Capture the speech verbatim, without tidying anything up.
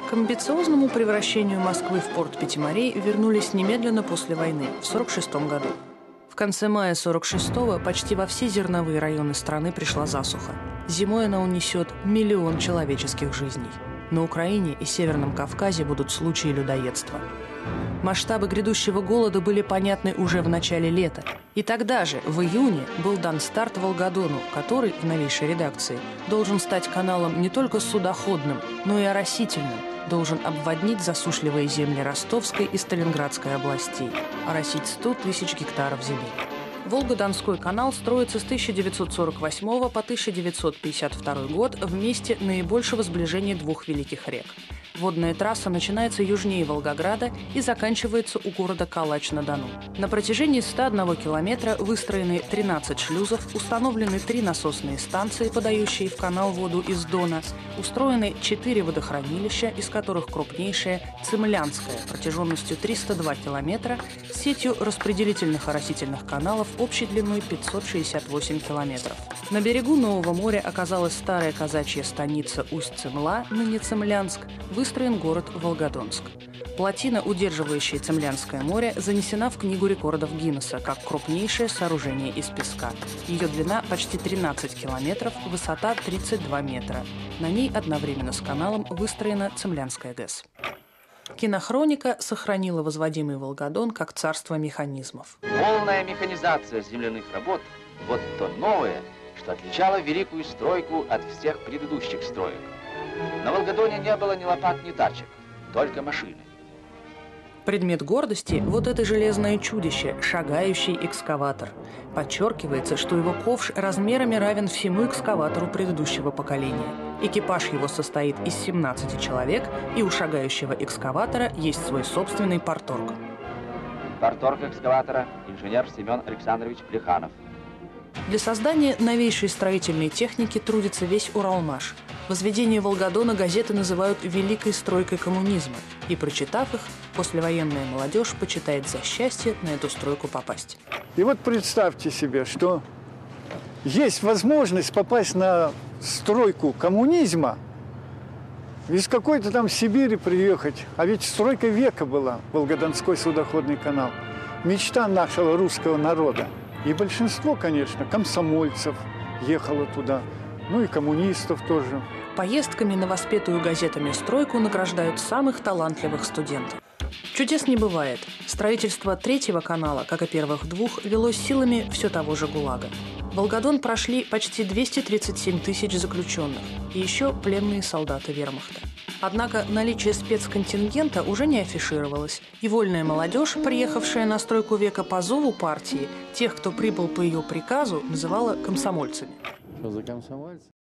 К амбициозному превращению Москвы в порт Пятиморей вернулись немедленно после войны, в сорок шестом году. В конце мая сорок шестого почти во все зерновые районы страны пришла засуха. Зимой она унесет миллион человеческих жизней. На Украине и Северном Кавказе будут случаи людоедства. Масштабы грядущего голода были понятны уже в начале лета. И тогда же, в июне, был дан старт Волгодону, который, в новейшей редакции, должен стать каналом не только судоходным, но и оросительным, должен обводнить засушливые земли Ростовской и Сталинградской областей, оросить сто тысяч гектаров земли. Волго-Донской канал строится с тысяча девятьсот сорок восьмого по тысяча девятьсот пятьдесят второй год в месте наибольшего сближения двух великих рек. Водная трасса начинается южнее Волгограда и заканчивается у города Калач-на-Дону. На протяжении ста одного километра выстроены тринадцать шлюзов, установлены три насосные станции, подающие в канал воду из Дона, устроены четыре водохранилища, из которых крупнейшее – Цемлянское, протяженностью триста два километра, с сетью распределительных оросительных каналов общей длиной пятьсот шестьдесят восемь километров. На берегу Нового моря оказалась старая казачья станица Усть-Цемла, ныне Цемлянск, выстроен город Волгодонск. Плотина, удерживающая Цемлянское море, занесена в Книгу рекордов Гиннесса как крупнейшее сооружение из песка. Ее длина почти тринадцать километров, высота тридцать два метра. На ней одновременно с каналом выстроена Цемлянская ГЭС. Кинохроника сохранила возводимый Волгодон как царство механизмов. Полная механизация земляных работ – вот то новое, что отличало великую стройку от всех предыдущих строек. На Волгодоне не было ни лопат, ни тачек, только машины. Предмет гордости – вот это железное чудище, шагающий экскаватор. Подчеркивается, что его ковш размерами равен всему экскаватору предыдущего поколения. Экипаж его состоит из семнадцати человек, и у шагающего экскаватора есть свой собственный парторг. Парторг экскаватора – инженер Семен Александрович Плеханов. Для создания новейшей строительной техники трудится весь Уралмаш. Возведение Волгодона газеты называют «великой стройкой коммунизма», и, прочитав их, послевоенная молодежь почитает за счастье на эту стройку попасть. И вот представьте себе, что есть возможность попасть на стройку коммунизма, из какой-то там Сибири приехать, а ведь стройка века была, Волгодонской судоходный канал, мечта нашего русского народа. И большинство, конечно, комсомольцев ехало туда, ну и коммунистов тоже. Поездками на воспетую газетами стройку награждают самых талантливых студентов. Чудес не бывает. Строительство третьего канала, как и первых двух, велось силами все того же ГУЛАГа. Волгодон прошли почти двести тридцать семь тысяч заключенных и еще пленные солдаты вермахта. Однако наличие спецконтингента уже не афишировалось, и вольная молодежь, приехавшая на стройку века по зову партии, тех, кто прибыл по ее приказу, называла комсомольцами. Что за комсомольцы?